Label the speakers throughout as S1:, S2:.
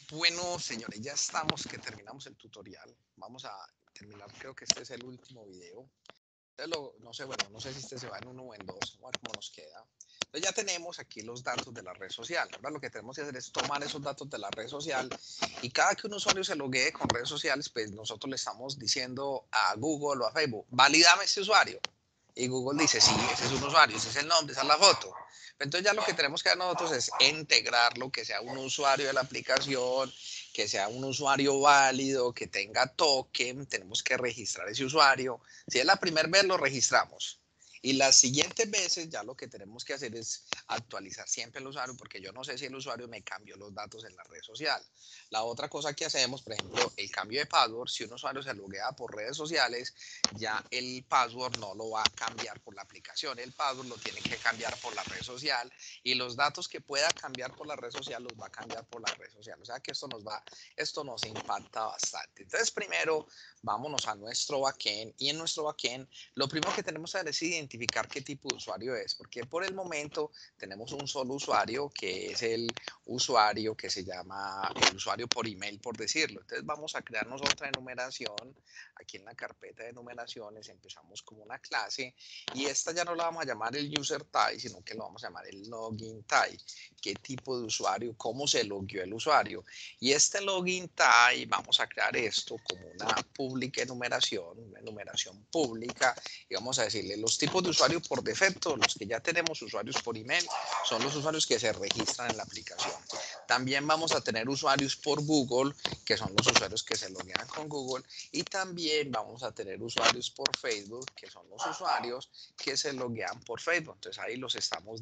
S1: Bueno, señores, ya estamos que terminamos el tutorial. Vamos a terminar, creo que este es el último video. No sé, bueno, no sé si este se va en uno o en dos, vamos a ver cómo nos queda. Entonces ya tenemos aquí los datos de la red social. Ahora lo que tenemos que hacer es tomar esos datos de la red social y cada que un usuario se loguee con redes sociales, pues nosotros le estamos diciendo a Google o a Facebook, valídame ese usuario. Y Google dice, sí, ese es un usuario, ese es el nombre, esa es la foto. Entonces ya lo que tenemos que hacer nosotros es integrarlo, que sea un usuario de la aplicación, que sea un usuario válido, que tenga token, tenemos que registrar ese usuario. Si es la primera vez, lo registramos. Y las siguientes veces ya lo que tenemos que hacer es actualizar siempre el usuario, porque yo no sé si el usuario me cambió los datos en la red social. La otra cosa que hacemos, por ejemplo, el cambio de password, si un usuario se loguea por redes sociales, ya el password no lo va a cambiar por la aplicación, el password lo tiene que cambiar por la red social y los datos que pueda cambiar por la red social los va a cambiar por la red social. O sea que esto nos impacta bastante. Entonces primero vámonos a nuestro backend y en nuestro backend lo primero que tenemos que hacer es identificar qué tipo de usuario es, porque por el momento tenemos un solo usuario que es el usuario que se llama el usuario por email, por decirlo. Entonces vamos a crearnos otra enumeración. Aquí en la carpeta de enumeraciones empezamos como una clase y esta ya no la vamos a llamar el user type, sino que lo vamos a llamar el login type. ¿Qué tipo de usuario? ¿Cómo se logueó el usuario? Y este login type vamos a crear esto como una pública enumeración, una enumeración pública y vamos a decirle los tipos de usuario por defecto, los que ya tenemos usuarios por email, son los usuarios que se registran en la aplicación. También vamos a tener usuarios por Google, que son los usuarios que se loguean con Google, y también vamos a tener usuarios por Facebook, que son los usuarios que se loguean por Facebook. Entonces ahí los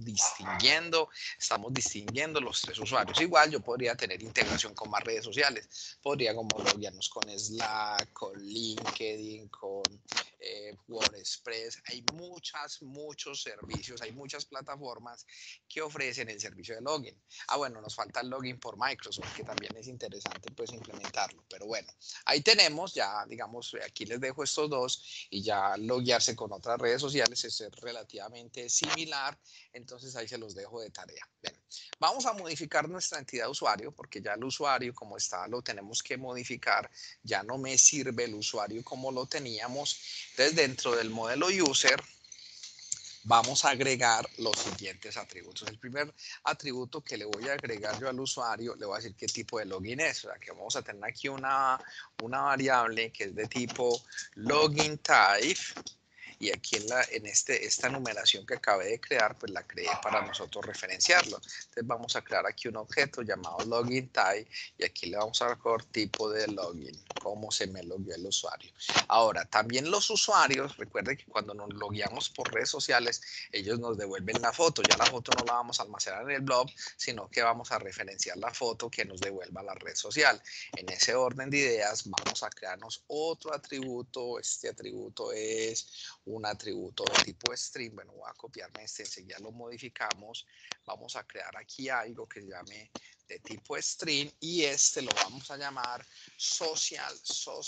S1: estamos distinguiendo los tres usuarios. Igual yo podría tener integración con más redes sociales, podría como loguearnos con Slack, con LinkedIn, con WordPress. Hay muchos servicios, hay muchas plataformas que ofrecen el servicio de login. Ah, bueno, nos falta el login por Microsoft, que también es interesante pues implementarlo. Pero bueno, ahí tenemos ya, digamos, aquí les dejo estos dos y ya loguearse con otras redes sociales es relativamente similar. Entonces ahí se los dejo de tarea. Bien, vamos a modificar nuestra entidad de usuario porque ya el usuario como está lo tenemos que modificar. Ya no me sirve el usuario como lo teníamos. Entonces dentro del modelo user vamos a agregar los siguientes atributos. El primer atributo que le voy a agregar yo al usuario, le voy a decir qué tipo de login es. O sea, que vamos a tener aquí una variable que es de tipo login type. Y aquí esta numeración que acabé de crear, pues la creé para nosotros referenciarlo. Entonces vamos a crear aquí un objeto llamado login type y aquí le vamos a dar por tipo de login, cómo se me logueó el usuario. Ahora, también los usuarios, recuerden que cuando nos logueamos por redes sociales, ellos nos devuelven la foto. Ya la foto no la vamos a almacenar en el blog, sino que vamos a referenciar la foto que nos devuelva la red social. En ese orden de ideas, vamos a crearnos otro atributo. Este atributo es un atributo de tipo string. Bueno, voy a copiarme este, enseguida lo modificamos. Vamos a crear aquí algo que se llame de tipo string y este lo vamos a llamar social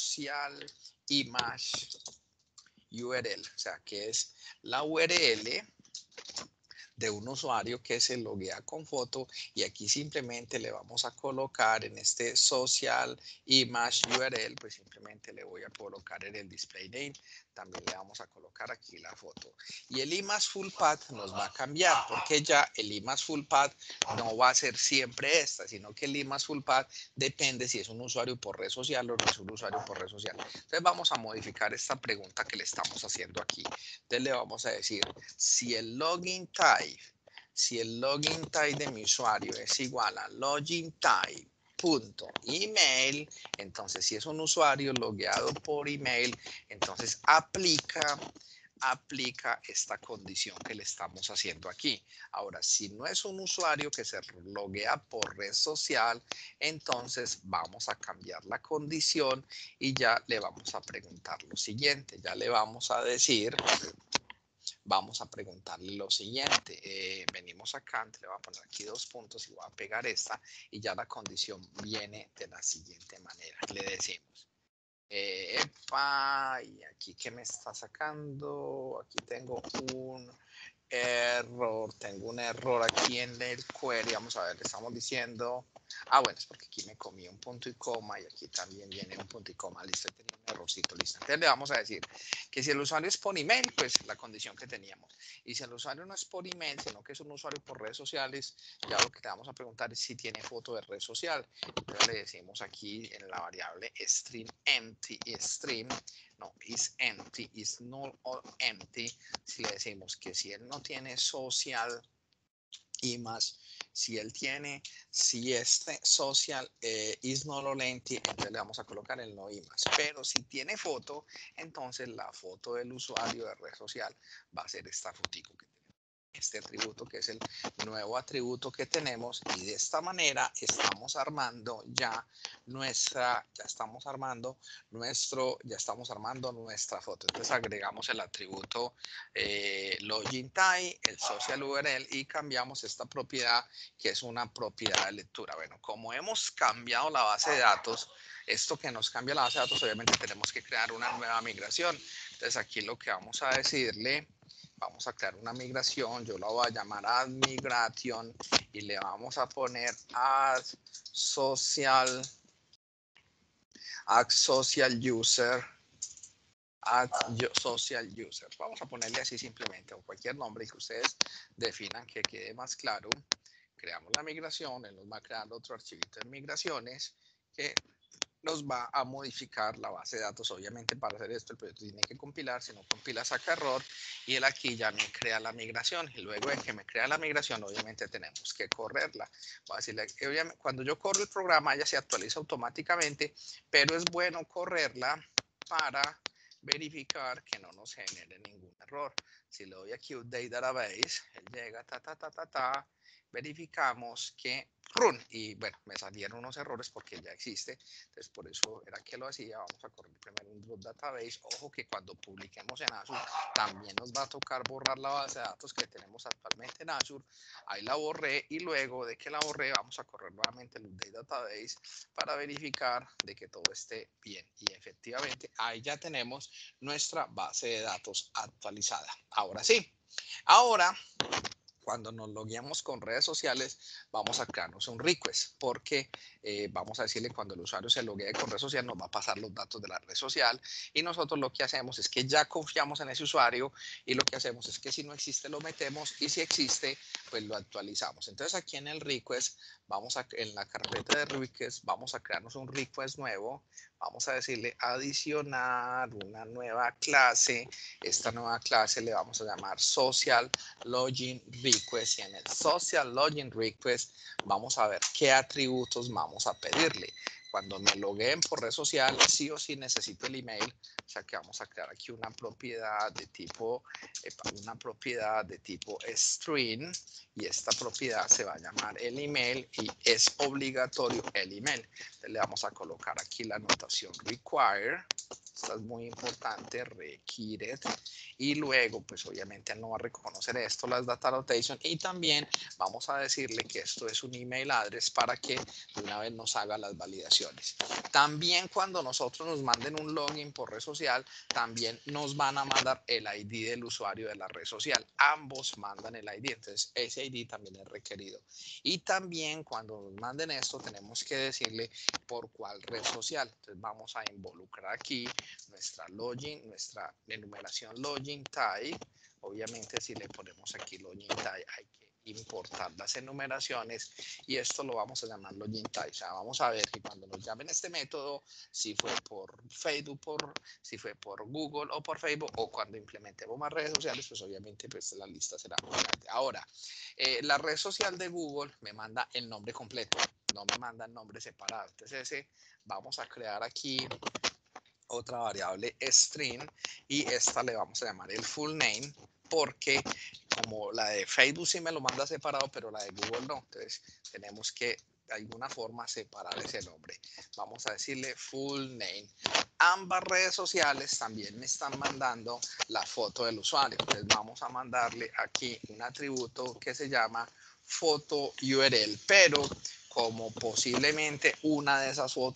S1: image URL, o sea, que es la URL de un usuario que se loguea con foto y aquí simplemente le vamos a colocar en este social image URL, pues simplemente le voy a colocar en el display name, también le vamos a colocar aquí la foto. Y el image full path nos va a cambiar porque ya el image full path no va a ser siempre esta, sino que el image full path depende si es un usuario por red social o no es un usuario por red social. Entonces vamos a modificar esta pregunta que le estamos haciendo aquí. Entonces le vamos a decir si el login type de mi usuario es igual a login type punto email, entonces si es un usuario logueado por email, entonces aplica esta condición que le estamos haciendo aquí. Ahora, si no es un usuario que se loguea por red social, entonces vamos a cambiar la condición y ya le vamos a preguntar lo siguiente, ya le vamos a decir, vamos a preguntarle lo siguiente. Venimos acá, le voy a poner aquí 2 puntos y voy a pegar esta y ya la condición viene de la siguiente manera. Le decimos, epa, y aquí que me está sacando, aquí tengo un error, tengo un error aquí en el query, vamos a ver, le estamos diciendo, bueno, es porque aquí me comí un punto y coma y aquí también viene un punto y coma, listo, tenía un errorcito, listo. Entonces le vamos a decir que si el usuario es por email, pues la condición que teníamos, y si el usuario no es por email, sino que es un usuario por redes sociales, ya lo que te vamos a preguntar es si tiene foto de red social. Entonces le decimos aquí en la variable string empty y string, no, is empty, is null or empty, si le decimos que si él no tiene social image, si él tiene, si este social is null or empty, entonces le vamos a colocar el no image, pero si tiene foto, entonces la foto del usuario de red social va a ser esta fotico que tenemos. Este atributo que es el nuevo atributo que tenemos, y de esta manera estamos armando ya estamos armando nuestra foto. Entonces agregamos el atributo login type, el social URL, y cambiamos esta propiedad que es una propiedad de lectura. Bueno, como hemos cambiado la base de datos, esto que nos cambia la base de datos, obviamente tenemos que crear una nueva migración. Entonces aquí lo que vamos a decirle, vamos a crear una migración, yo la voy a llamar add migration y le vamos a poner add social user, add social user. Vamos a ponerle así simplemente, o cualquier nombre que ustedes definan que quede más claro. Creamos la migración, él nos va a crear otro archivito de migraciones que nos va a modificar la base de datos. Obviamente para hacer esto el proyecto tiene que compilar, si no compila saca error, y él aquí ya me crea la migración, y luego de que me crea la migración obviamente tenemos que correrla. Voy a decirle, cuando yo corro el programa ella se actualiza automáticamente, pero es bueno correrla para verificar que no nos genere ningún error. Si le doy aquí Update Database, él llega, verificamos que run, y bueno, me salieron unos errores porque ya existe, entonces por eso era que lo hacía. Vamos a correr primero un root database. Ojo que cuando publiquemos en Azure también nos va a tocar borrar la base de datos que tenemos actualmente en Azure. Ahí la borré, y luego de que la borré vamos a correr nuevamente el update database para verificar de que todo esté bien, y efectivamente ahí ya tenemos nuestra base de datos actualizada. Ahora sí, ahora cuando nos logueamos con redes sociales, vamos a crearnos un request, porque vamos a decirle cuando el usuario se loguee con red social, nos va a pasar los datos de la red social, y nosotros lo que hacemos es que ya confiamos en ese usuario, y lo que hacemos es que si no existe lo metemos, y si existe pues lo actualizamos. Entonces aquí en el request, en la carpeta de request, vamos a crearnos un request nuevo, vamos a decirle adicionar una nueva clase. Esta nueva clase le vamos a llamar social login request, y en el social login request vamos a ver qué atributos vamos a pedirle. Cuando me logueen por red social, sí o sí necesito el email, o sea que vamos a crear aquí una propiedad de tipo string, y esta propiedad se va a llamar el email, y es obligatorio el email. Entonces le vamos a colocar aquí la anotación require, esta es muy importante, required, y luego pues obviamente no va a reconocer esto, las data annotation, y también vamos a decirle que esto es un email address para que de una vez nos haga las validaciones. También cuando nosotros nos manden un login por red social, también nos van a mandar el ID del usuario de la red social. Ambos mandan el ID, entonces ese ID también es requerido. Y también cuando nos manden esto tenemos que decirle por cuál red social. Entonces vamos a involucrar aquí nuestra login, nuestra enumeración login type. Obviamente si le ponemos aquí login type hay que importar las enumeraciones, y esto lo vamos a llamar login type. O sea, vamos a ver que cuando nos llamen este método, si fue por Facebook, si fue por Google o por Facebook, o cuando implementemos más redes sociales, pues obviamente pues la lista será muy grande. Ahora, la red social de Google me manda el nombre completo, no me manda el nombre separado. Entonces vamos a crear aquí otra variable string, y esta le vamos a llamar el full name, porque como la de Facebook sí me lo manda separado, pero la de Google no, entonces tenemos que de alguna forma separar ese nombre. Vamos a decirle full name. Ambas redes sociales también me están mandando la foto del usuario, entonces vamos a mandarle aquí un atributo que se llama foto URL, pero como posiblemente una de esas fotos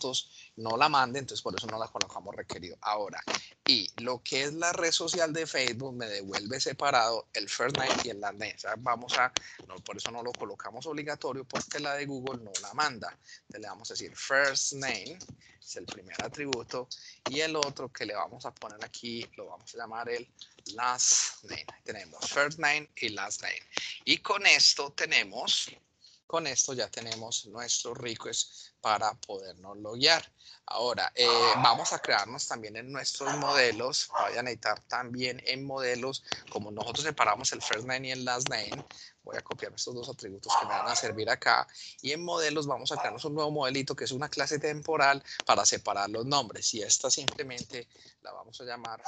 S1: no la mande, entonces por eso no la colocamos requerido. Ahora, y lo que es la red social de Facebook me devuelve separado el first name y el last name. O sea, por eso no lo colocamos obligatorio, porque la de Google no la manda. Entonces le vamos a decir first name, es el primer atributo, y el otro que le vamos a poner aquí, lo vamos a llamar el last name. Tenemos first name y last name. Y con esto ya tenemos nuestro request para podernos loguear. Ahora, vamos a crearnos también en nuestros modelos. Vayan a necesitar también en modelos, como nosotros separamos el first name y el last name, voy a copiar estos dos atributos que me van a servir acá. Y en modelos vamos a crearnos un nuevo modelito que es una clase temporal para separar los nombres. Y esta simplemente la vamos a llamar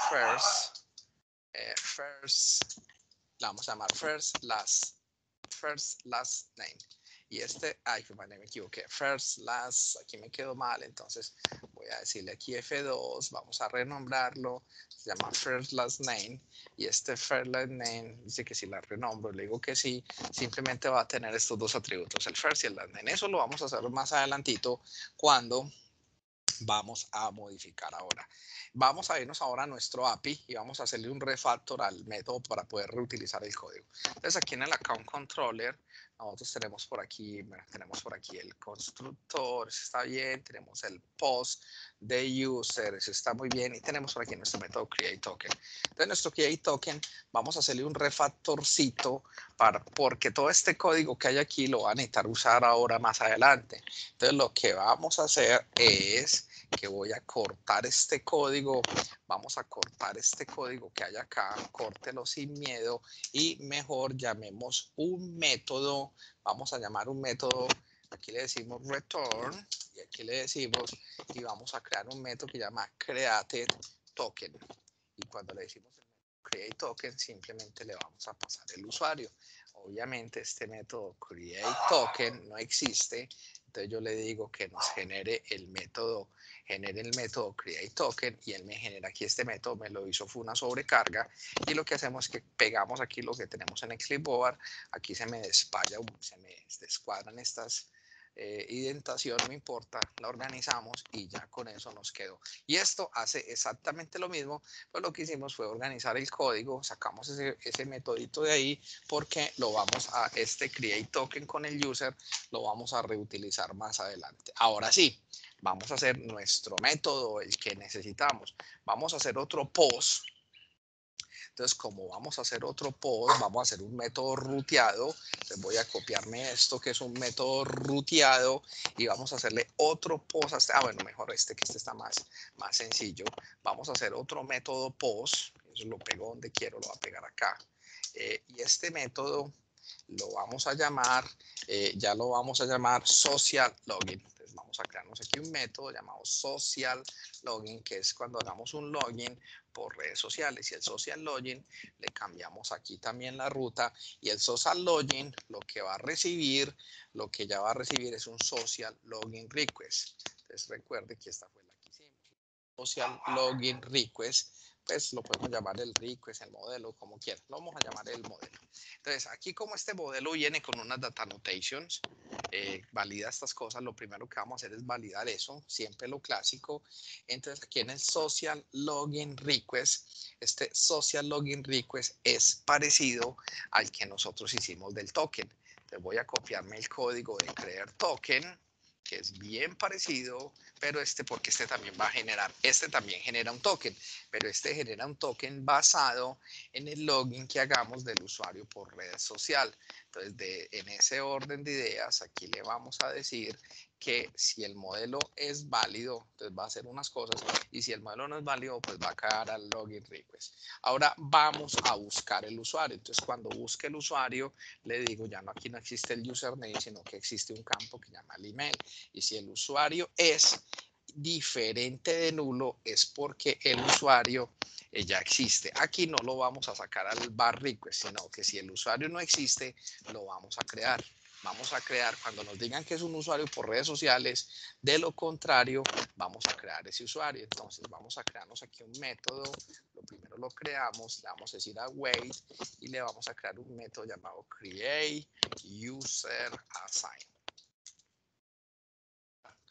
S1: la vamos a llamar first last name. Y me equivoqué, first, last, aquí me quedó mal, entonces voy a decirle aquí F2, vamos a renombrarlo, se llama first last name, y este first last name dice que si la renombro, le digo que sí, simplemente va a tener estos dos atributos, el first y el last name. Eso lo vamos a hacer más adelantito cuando vamos a modificar ahora. Vamos a irnos ahora a nuestro API y vamos a hacerle un refactor al método para poder reutilizar el código. Entonces aquí en el account controller nosotros tenemos por aquí el constructor, eso está bien, tenemos el post de user, eso está muy bien, y tenemos por aquí nuestro método create token. Entonces nuestro create token vamos a hacerle un refactorcito porque todo este código que hay aquí lo van a necesitar usar ahora más adelante. Entonces lo que vamos a hacer es que voy a cortar este código, vamos a cortar este código que hay acá, córtelo sin miedo y mejor llamemos un método, vamos a llamar un método, aquí le decimos return y aquí le decimos y vamos a crear un método que llama create token y cuando le decimos create token simplemente le vamos a pasar el usuario. Obviamente este método create token no existe, entonces yo le digo que nos genere el método create token y él me genera aquí este método, me lo hizo, fue una sobrecarga y lo que hacemos es que pegamos aquí lo que tenemos en el clipboard, aquí se me descuadran estas indentación, no importa, la organizamos y ya con eso nos quedó. Y esto hace exactamente lo mismo, pero lo que hicimos fue organizar el código, sacamos ese metodito de ahí porque lo vamos a, este create token con el user, lo vamos a reutilizar más adelante. Ahora sí, vamos a hacer nuestro método, el que necesitamos. Vamos a hacer otro post. Entonces, como vamos a hacer otro post, vamos a hacer un método ruteado. Entonces voy a copiarme esto que es un método ruteado y vamos a hacerle otro post. Bueno, mejor que este está más sencillo. Vamos a hacer otro método post. Eso lo pego donde quiero, lo voy a pegar acá. Y este método lo vamos a llamar, ya lo vamos a llamar social login. Entonces vamos a crearnos aquí un método llamado social login, que es cuando hagamos un login por redes sociales. Y el social login le cambiamos aquí también la ruta y el social login lo que ya va a recibir es un social login request. Entonces recuerde que esta fue la que hicimos. Social login request, pues lo podemos llamar el request, el modelo, como quieran. Lo vamos a llamar el modelo. Entonces, aquí como este modelo viene con unas data annotations, valida estas cosas, lo primero que vamos a hacer es validar eso, siempre lo clásico. Entonces, aquí en el social login request, este social login request es parecido al que nosotros hicimos del token. Entonces, voy a copiarme el código de crear token, que es bien parecido, pero porque este también genera un token, pero este genera un token basado en el login que hagamos del usuario por red social. Entonces, en ese orden de ideas, aquí le vamos a decir que si el modelo es válido, entonces va a hacer unas cosas, y si el modelo no es válido, pues va a caer al login request. Ahora vamos a buscar el usuario. Entonces, cuando busque el usuario, le digo, aquí no existe el username, sino que existe un campo que llama el email. Y si el usuario es diferente de nulo, es porque el usuario ya existe. Aquí no lo vamos a sacar al bar request, sino que si el usuario no existe, lo vamos a crear. Vamos a crear cuando nos digan que es un usuario por redes sociales. De lo contrario, vamos a crear ese usuario. Entonces vamos a crearnos aquí un método. Lo primero lo creamos, le vamos a decir a wait y le vamos a crear un método llamado create user assign.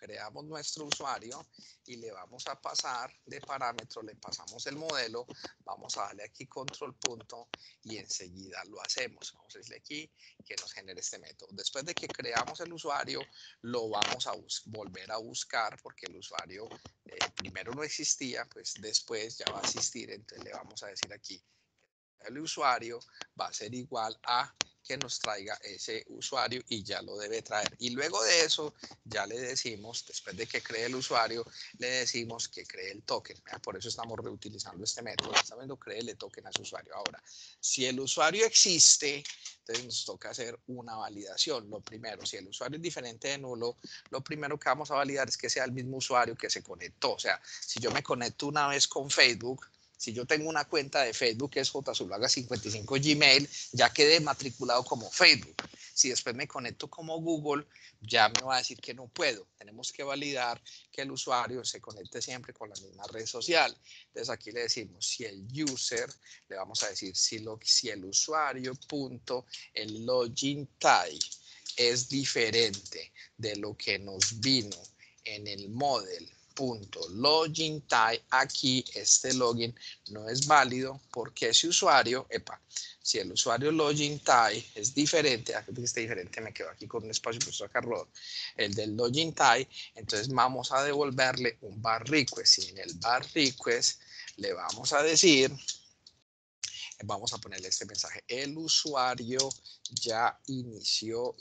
S1: creamos nuestro usuario y le vamos a pasar de parámetro, le pasamos el modelo, vamos a darle aquí control punto y enseguida lo hacemos. Vamos a decirle aquí que nos genere este método. Después de que creamos el usuario, lo vamos a volver a buscar porque el usuario primero no existía, pues después ya va a existir, entonces le vamos a decir aquí el usuario va a ser igual a que nos traiga ese usuario y ya lo debe traer. Y luego de eso ya le decimos, después de que cree el usuario, le decimos que cree el token. Por eso estamos reutilizando este método. Está viendo, créele token a su usuario. Ahora, si el usuario existe, entonces nos toca hacer una validación. Lo primero, si el usuario es diferente de nulo, lo primero que vamos a validar es que sea el mismo usuario que se conectó. O sea, si yo me conecto una vez con Facebook, si yo tengo una cuenta de Facebook que es jzulaga55 Gmail, ya quedé matriculado como Facebook. Si después me conecto como Google, ya me va a decir que no puedo. Tenemos que validar que el usuario se conecte siempre con la misma red social. Entonces aquí le decimos si el user, le vamos a decir si el usuario punto el login type es diferente de lo que nos vino en el model login type, aquí este login no es válido porque ese usuario, si el usuario login type es diferente, aquí que esté diferente me quedo aquí con un espacio por sacar error, el del login type, entonces vamos a devolverle un bar request y en el bar request le vamos a decir, vamos a ponerle este mensaje, el usuario ya inició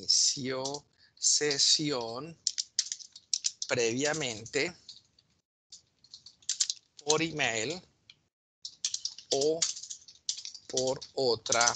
S1: sesión previamente por email o por otra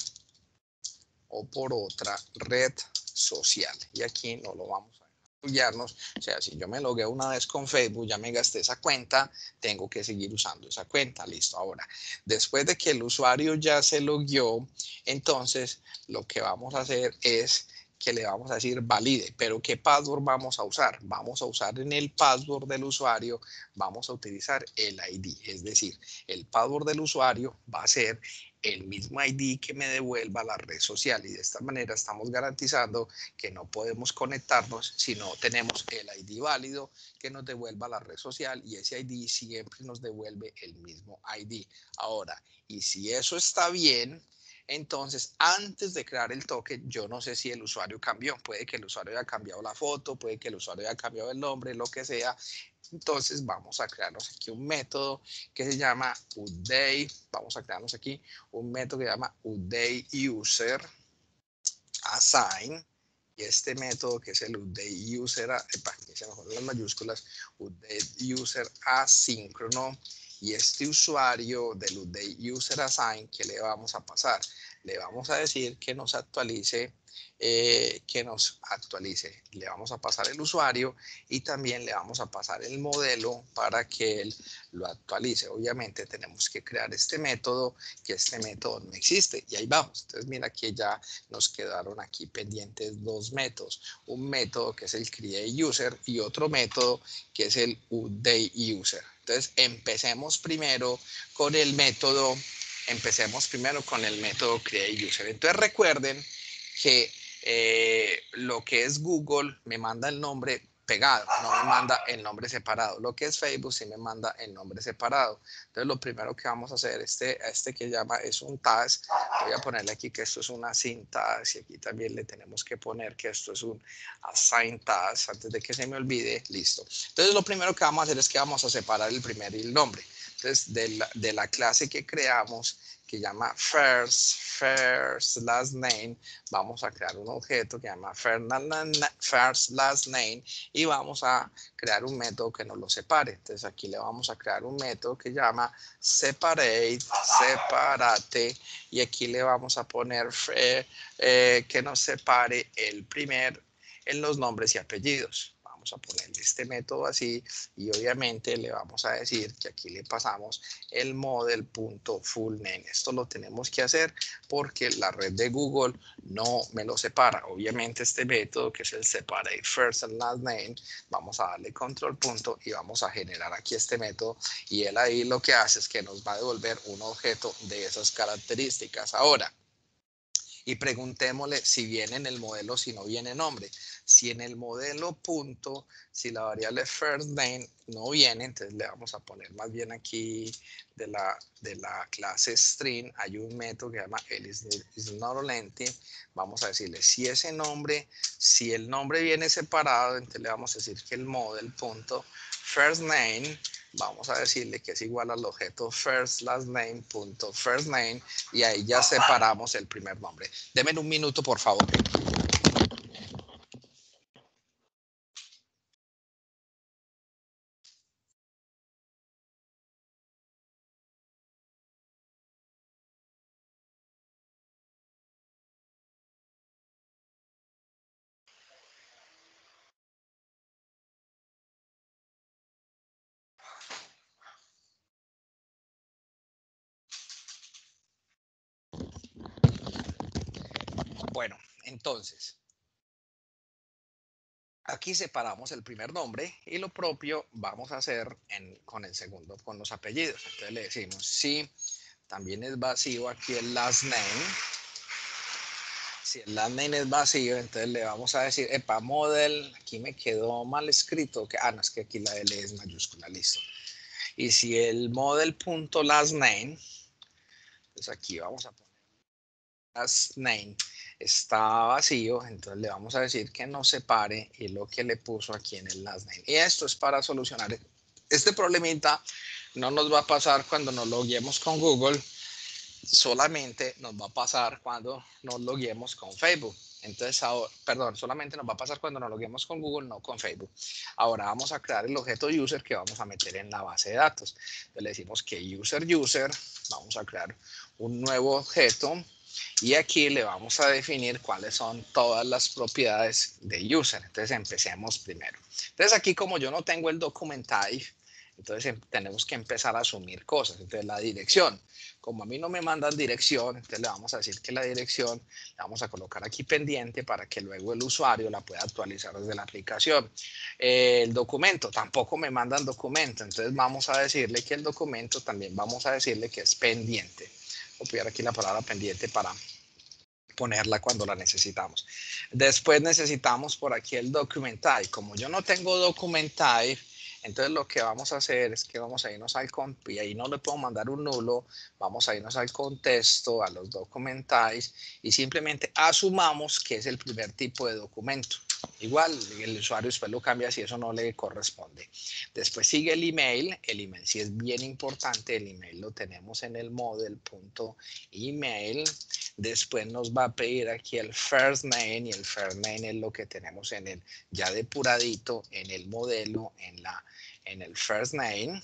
S1: red social. Y aquí no lo vamos a loguearnos. O sea, si yo me logueo una vez con Facebook, ya me gasté esa cuenta, tengo que seguir usando esa cuenta. Listo. Ahora, después de que el usuario ya se logueó, entonces lo que vamos a hacer es que le vamos a decir valide, pero ¿qué password vamos a usar? Vamos a usar en el password del usuario, vamos a utilizar el ID, es decir, el password del usuario va a ser el mismo ID que me devuelva la red social y de esta manera estamos garantizando que no podemos conectarnos si no tenemos el ID válido que nos devuelva la red social y ese ID siempre nos devuelve el mismo ID. Ahora, y si eso está bien, entonces, antes de crear el token, yo no sé si el usuario cambió. Puede que el usuario haya cambiado la foto, puede que el usuario haya cambiado el nombre, lo que sea. Entonces, vamos a crearnos aquí un método que se llama update. Vamos a crearnos aquí un método que se llama update user assign. Y este método que es el update user, se me ponen las mayúsculas, update user asíncrono. Y este usuario del update user assign, ¿qué le vamos a pasar? Le vamos a decir que nos actualice, le vamos a pasar el usuario y también le vamos a pasar el modelo para que él lo actualice. Obviamente tenemos que crear este método, que este método no existe y ahí vamos. Entonces mira que ya nos quedaron aquí pendientes dos métodos, un método que es el create user y otro método que es el update user. Entonces empecemos primero con el método create user. Entonces recuerden que lo que es Google me manda el nombre pegado, no me manda el nombre separado. Lo que es Facebook sí me manda el nombre separado. Entonces lo primero que vamos a hacer, este que llama es un task, voy a ponerle aquí que esto es una assign task y aquí también le tenemos que poner que esto es un assign task antes de que se me olvide, listo. Entonces lo primero que vamos a hacer es que vamos a separar el primer y el nombre. Entonces de la clase que creamos que llama first last name, vamos a crear un objeto que llama first last name y vamos a crear un método que nos lo separe. Entonces aquí le vamos a crear un método que llama separate y aquí le vamos a poner que nos separe el primer en los nombres y apellidos. Vamos a ponerle este método así y obviamente le vamos a decir que aquí le pasamos el model.fullname. Esto lo tenemos que hacer porque la red de Google no me lo separa. Obviamente este método que es el separate first and last name, vamos a darle control punto y vamos a generar aquí este método y él ahí lo que hace es que nos va a devolver un objeto de esas características. Ahora, y preguntémosle si viene en el modelo, si no viene nombre. Si en el modelo punto, si la variable first name no viene, entonces le vamos a poner más bien aquí de la clase string, hay un método que se llama isNotLength. Vamos a decirle si ese nombre, si el nombre viene separado, entonces le vamos a decir que el model punto first name, vamos a decirle que es igual al objeto first last name punto first name, y ahí ya separamos el primer nombre. Denme un minuto, por favor. Bueno, entonces, aquí separamos el primer nombre y lo propio vamos a hacer con el segundo, con los apellidos. Entonces le decimos, si también es vacío aquí el last name, si el last name es vacío, entonces le vamos a decir, epa, model, aquí me quedó mal escrito, que, no, es que aquí la L es mayúscula, listo. Y si el model punto last name, pues aquí vamos a poner last name, está vacío, entonces le vamos a decir que no separe y lo que le puso aquí en el last name. Y esto es para solucionar este problemita. No nos va a pasar cuando nos loguemos con Google, solamente nos va a pasar cuando nos loguemos con Facebook. Entonces, ahora, perdón, solamente nos va a pasar cuando nos loguemos con Google, no con Facebook. Ahora vamos a crear el objeto user que vamos a meter en la base de datos. Entonces le decimos que user, vamos a crear un nuevo objeto y aquí le vamos a definir cuáles son todas las propiedades de user. Entonces empecemos primero. Entonces aquí como yo no tengo el document type, entonces tenemos que empezar a asumir cosas. Entonces la dirección, como a mí no me mandan dirección, entonces le vamos a decir que la dirección la vamos a colocar aquí pendiente para que luego el usuario la pueda actualizar desde la aplicación. El documento, tampoco me mandan documento, entonces vamos a decirle que el documento también vamos a decirle que es pendiente. Voy a copiar aquí la palabra pendiente para ponerla cuando la necesitamos. Después necesitamos por aquí el document type. Como yo no tengo document type, entonces lo que vamos a hacer es que vamos a irnos al y ahí no le puedo mandar un nulo, vamos a irnos al contexto, a los document types y simplemente asumamos que es el primer tipo de documento. Igual el usuario después lo cambia si eso no le corresponde. Después sigue el email sí es bien importante, el email lo tenemos en el model.email. Después nos va a pedir aquí el first name y el first name es lo que tenemos en el ya depuradito en el modelo en el first name.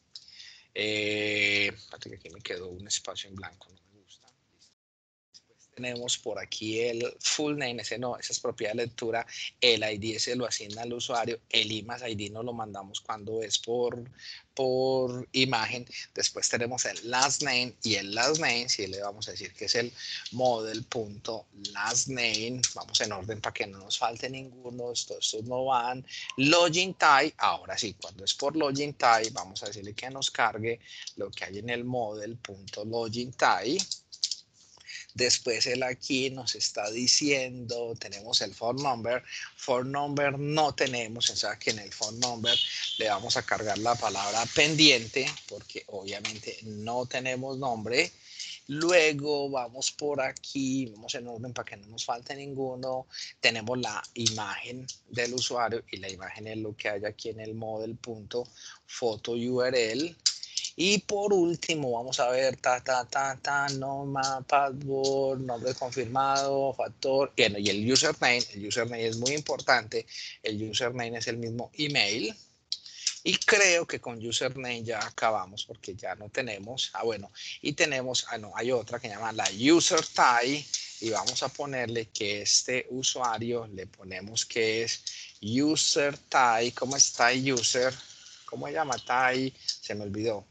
S1: Espérate que aquí me quedó un espacio en blanco, no me gusta. Después tenemos por aquí el full name, ese no, esa es propiedad de lectura. El ID se lo asigna al usuario. El ID nos lo mandamos cuando es por imagen. Después tenemos el last name y el last name, si le vamos a decir que es el model.lastName, vamos en orden para que no nos falte ninguno, estos no van. Login type, ahora sí, cuando es por login type, vamos a decirle que nos cargue lo que hay en el model.login type. Después él aquí nos está diciendo, tenemos el phone number. Phone number no tenemos, o sea que en el phone number le vamos a cargar la palabra pendiente, porque obviamente no tenemos nombre. Luego vamos por aquí, vamos en orden para que no nos falte ninguno. Tenemos la imagen del usuario y la imagen es lo que hay aquí en el model.photo URL. Y por último, vamos a ver, nombre, password, nombre confirmado, factor, y el username es muy importante, el username es el mismo email, y creo que con username ya acabamos porque ya no tenemos, bueno, y tenemos, no, hay otra que se llama la user type, y vamos a ponerle que este usuario, le ponemos que es user type, ¿cómo está user? ¿Cómo se llama type? Se me olvidó.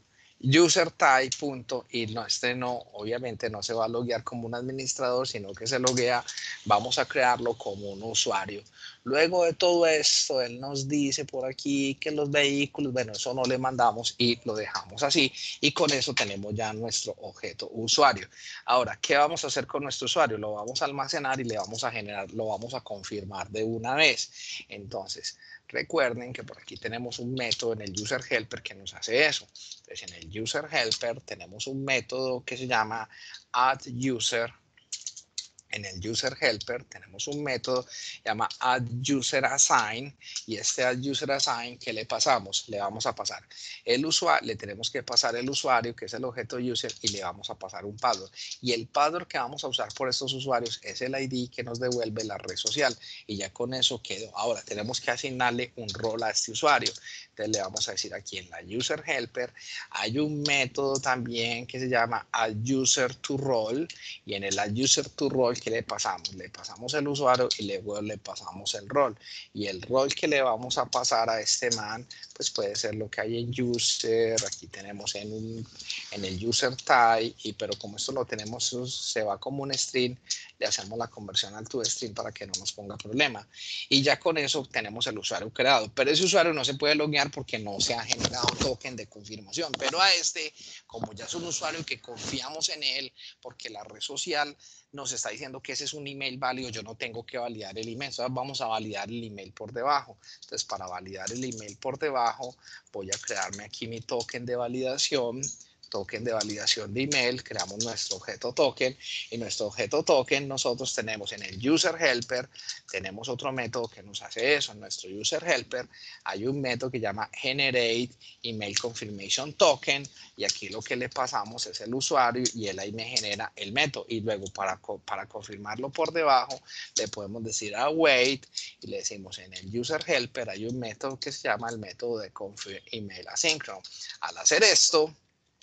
S1: user type punto, y no, obviamente no se va a loguear como un administrador, sino que se loguea, vamos a crearlo como un usuario. Luego de todo esto, él nos dice por aquí que los vehículos, bueno, eso no le mandamos y lo dejamos así, y con eso tenemos ya nuestro objeto usuario. Ahora, ¿qué vamos a hacer con nuestro usuario? Lo vamos a almacenar y le vamos a generar, lo vamos a confirmar de una vez. Entonces, recuerden que por aquí tenemos un método en el user helper que nos hace eso. Entonces, en el user helper tenemos un método que se llama add user. En el user helper tenemos un método que se llama add user assign, y este add user assign, ¿qué le pasamos? Le vamos a pasar el usuario, le tenemos que pasar el usuario, que es el objeto user, y le vamos a pasar un password. Y el password que vamos a usar por estos usuarios es el ID que nos devuelve la red social, y ya con eso quedó. Ahora tenemos que asignarle un rol a este usuario. Entonces le vamos a decir aquí en la user helper, hay un método también que se llama add user to role, y en el add user to role, ¿qué le pasamos? Le pasamos el usuario y luego le pasamos el rol. Y el rol que le vamos a pasar a este man, pues puede ser lo que hay en user. Aquí tenemos en el user type, pero como esto lo tenemos, se va como un string, le hacemos la conversión al toString para que no nos ponga problema. Y ya con eso tenemos el usuario creado. Pero ese usuario no se puede loguear porque no se ha generado token de confirmación. Pero a este, como ya es un usuario que confiamos en él, porque la red social nos está diciendo que ese es un email válido, yo no tengo que validar el email. Entonces vamos a validar el email por debajo. Entonces, para validar el email por debajo, voy a crearme aquí mi token de validación de email, creamos nuestro objeto token, y nuestro objeto token nosotros tenemos en el user helper, tenemos otro método que nos hace eso. En nuestro user helper hay un método que llama generate email confirmation token, y aquí lo que le pasamos es el usuario y él ahí me genera el método, y luego para confirmarlo por debajo le podemos decir await, y le decimos en el user helper hay un método que se llama el método de confirm email asynchron. Al hacer esto,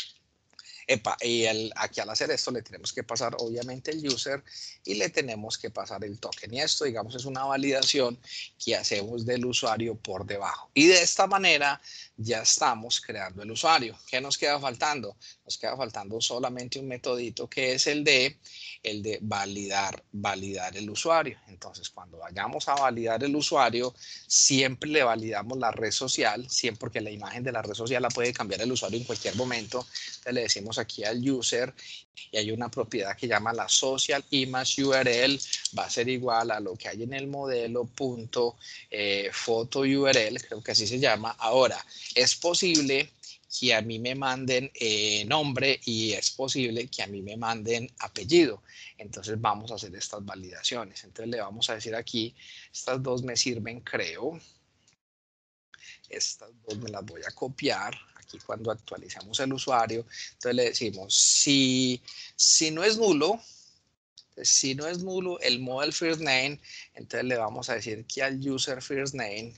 S1: y aquí al hacer esto le tenemos que pasar obviamente el user y le tenemos que pasar el token, y esto, digamos, es una validación que hacemos del usuario por debajo, y de esta manera ya estamos creando el usuario. ¿Qué nos queda faltando? Nos queda faltando solamente un metodito que es el de validar el usuario. Entonces, cuando vayamos a validar el usuario, siempre le validamos la red social, siempre, porque la imagen de la red social la puede cambiar el usuario en cualquier momento. Entonces le decimos aquí al user, y hay una propiedad que llama la social image URL, va a ser igual a lo que hay en el modelo punto photo URL, creo que así se llama. Ahora, es posible que a mí me manden nombre, y es posible que a mí me manden apellido. Entonces vamos a hacer estas validaciones. Entonces le vamos a decir aquí, estas dos me sirven, creo. Estas dos me las voy a copiar aquí cuando actualizamos el usuario. Entonces le decimos, si no es nulo, el model first name, entonces le vamos a decir que al user first name,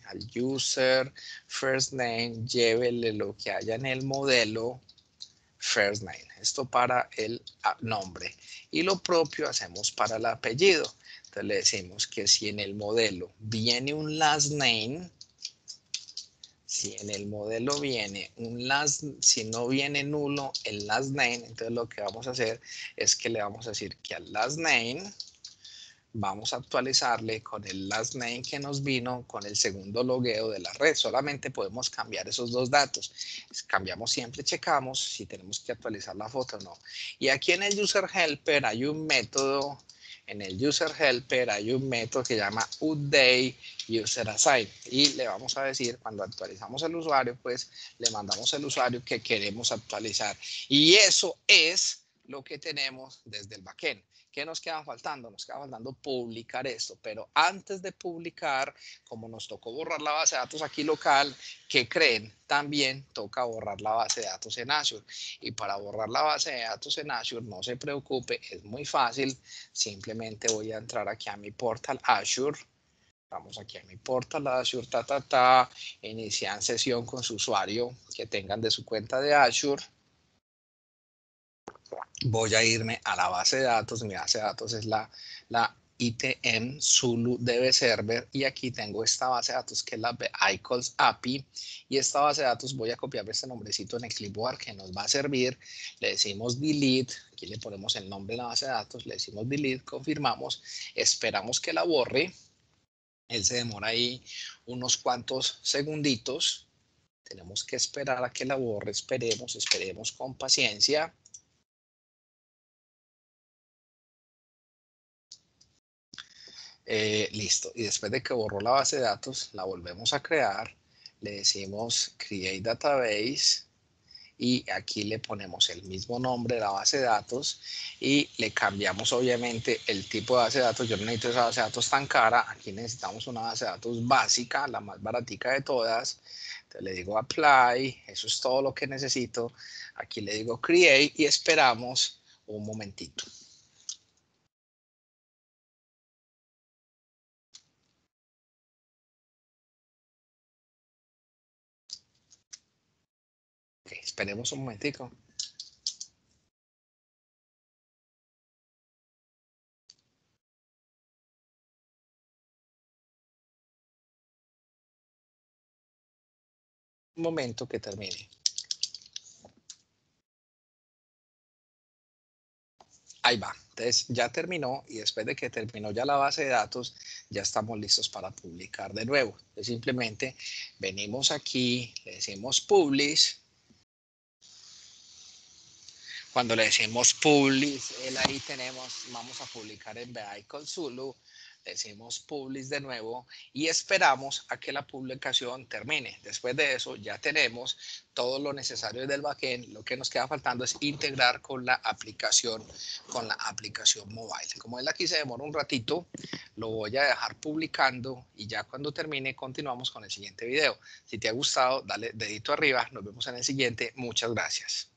S1: llévele lo que haya en el modelo first name. Esto para el nombre. Y lo propio hacemos para el apellido. Entonces le decimos que si en el modelo viene un last name, si en el modelo viene si no viene nulo el last name, entonces lo que vamos a hacer es que le vamos a decir que al last name vamos a actualizarle con el last name que nos vino con el segundo logueo de la red. Solamente podemos cambiar esos dos datos. Cambiamos siempre, checamos si tenemos que actualizar la foto o no. Y aquí en el user helper hay un método, que llama update user assign, y le vamos a decir, cuando actualizamos el usuario, pues le mandamos al usuario que queremos actualizar. Y eso es lo que tenemos desde el backend. ¿Qué nos queda faltando? Nos queda faltando publicar esto, pero antes de publicar, como nos tocó borrar la base de datos aquí local, ¿qué creen? También toca borrar la base de datos en Azure. Y para borrar la base de datos en Azure, no se preocupe, es muy fácil. Simplemente voy a entrar aquí a mi portal Azure. Vamos aquí a mi portal Azure, inician sesión con su usuario que tengan de su cuenta de Azure. Voy a irme a la base de datos. Mi base de datos es la ITM Zulu DB Server, y aquí tengo esta base de datos que es la iCalls API, y esta base de datos voy a copiar este nombrecito en el clipboard que nos va a servir. Le decimos delete, aquí le ponemos el nombre de la base de datos, le decimos delete, confirmamos, esperamos que la borre. Él se demora ahí unos cuantos segunditos. Tenemos que esperar a que la borre, esperemos con paciencia. Listo. Y después de que borró la base de datos, la volvemos a crear. Le decimos create database y aquí le ponemos el mismo nombre de la base de datos y le cambiamos obviamente el tipo de base de datos. Yo no necesito esa base de datos tan cara. Aquí necesitamos una base de datos básica, la más baratica de todas. Entonces le digo apply, eso es todo lo que necesito. Aquí le digo create y esperamos un momentito. Okay, esperemos un momentico. Un momento que termine. Ahí va. Entonces ya terminó, y después de que terminó ya la base de datos, ya estamos listos para publicar de nuevo. Entonces simplemente venimos aquí, le decimos publish. Cuando le decimos publish, ahí vamos a publicar en Vehicle Zulu. Le decimos publish de nuevo y esperamos a que la publicación termine. Después de eso ya tenemos todo lo necesario del backend. Lo que nos queda faltando es integrar con la aplicación mobile. Como él aquí se demora un ratito, lo voy a dejar publicando y ya cuando termine continuamos con el siguiente video. Si te ha gustado, dale dedito arriba. Nos vemos en el siguiente. Muchas gracias.